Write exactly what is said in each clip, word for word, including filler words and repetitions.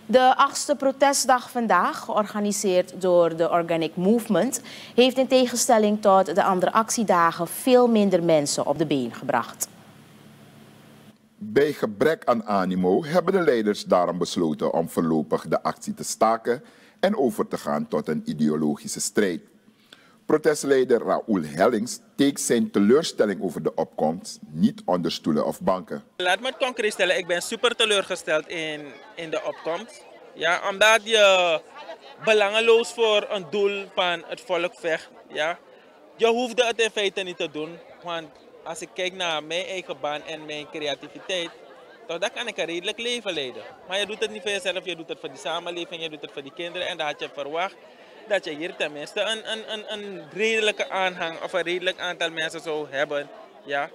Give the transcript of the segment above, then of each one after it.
De achtste protestdag vandaag, georganiseerd door de Organic Movement, heeft in tegenstelling tot de andere actiedagen veel minder mensen op de been gebracht. Bij gebrek aan animo hebben de leiders daarom besloten om voorlopig de actie te staken en over te gaan tot een ideologische strijd. Protestleider Raoul Hellings steekt zijn teleurstelling over de opkomst niet onder stoelen of banken. Laat me het concreet stellen, ik ben super teleurgesteld in, in de opkomst. Ja, omdat je belangeloos voor een doel van het volk vecht. Ja. Je hoefde het in feite niet te doen, want als ik kijk naar mijn eigen baan en mijn creativiteit, toch dan kan ik een redelijk leven leiden. Maar je doet het niet voor jezelf, je doet het voor die samenleving, je doet het voor die kinderen en dan had je verwacht dat je hier tenminste een, een, een, een redelijke aanhang of een redelijk aantal mensen zou hebben, ja,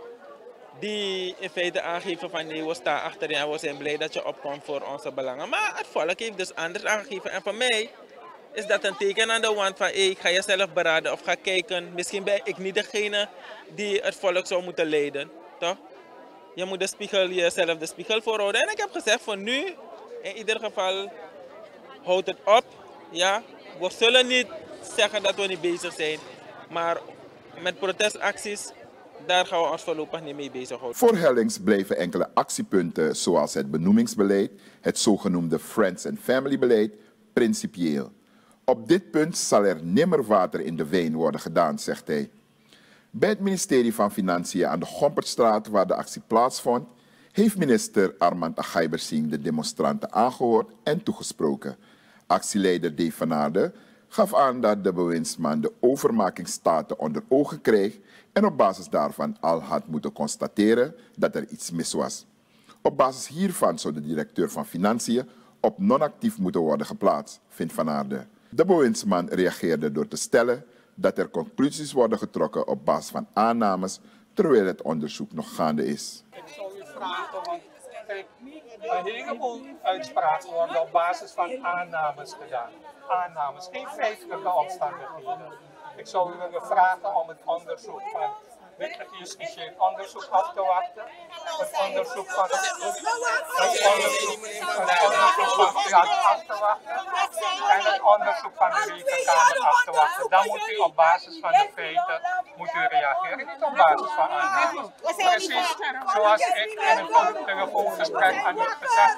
die in feite aangeven van nee, we staan achterin en we zijn blij dat je opkomt voor onze belangen. Maar het volk heeft dus anders aangegeven en voor mij is dat een teken aan de wand van hey, ga jezelf beraden of ga kijken, misschien ben ik niet degene die het volk zou moeten leiden, toch? Je moet de spiegel, jezelf de spiegel voorhouden. En ik heb gezegd voor nu, in ieder geval, houd het op, ja. We zullen niet zeggen dat we niet bezig zijn, maar met protestacties, daar gaan we ons voorlopig niet mee bezighouden. Voor Hellings blijven enkele actiepunten zoals het benoemingsbeleid, het zogenoemde Friends and Family beleid, principieel. Op dit punt zal er nimmer water in de wijn worden gedaan, zegt hij. Bij het ministerie van Financiën aan de Gompertstraat, waar de actie plaatsvond, heeft minister Armand Agaibersing de demonstranten aangehoord en toegesproken. Actieleider Dave van Aarde gaf aan dat de bewindsman de overmakingsstaten onder ogen kreeg en op basis daarvan al had moeten constateren dat er iets mis was. Op basis hiervan zou de directeur van Financiën op non-actief moeten worden geplaatst, vindt Van Aarde. De bewindsman reageerde door te stellen dat er conclusies worden getrokken op basis van aannames, terwijl het onderzoek nog gaande is. Ik zou u vragen, want kijk, een heleboel uitspraken worden op basis van aannames gedaan. Aannames, geen feitelijke omstandigheden. Ik zou u willen vragen om het onderzoek van het justitieel onderzoek af te wachten. Het onderzoek van het, het onderzoek, het onderzoek van het af te wachten. En het onderzoek van de Rekenkamer af te wachten. Dan moet u op basis van de feiten moet u reageren, niet op basis van aannames. Precies zoals ik in een telefoongesprek aan u gezegd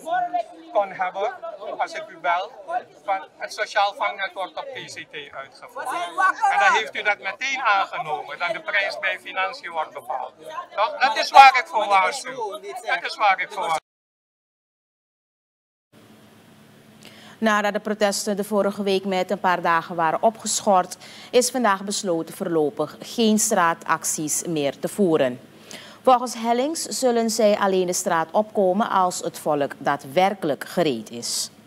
kon hebben, als ik u bel, van het sociaal vangnet wordt op T C T uitgevoerd. En dan heeft u dat meteen aangenomen, dat de prijs bij financiën wordt bepaald. Toch? Dat is waar ik voor waarschuw. Dat is waar ik voor waarschuw. Nadat de protesten de vorige week met een paar dagen waren opgeschort, is vandaag besloten voorlopig geen straatacties meer te voeren. Volgens Hellings zullen zij alleen de straat opkomen als het volk daadwerkelijk gereed is.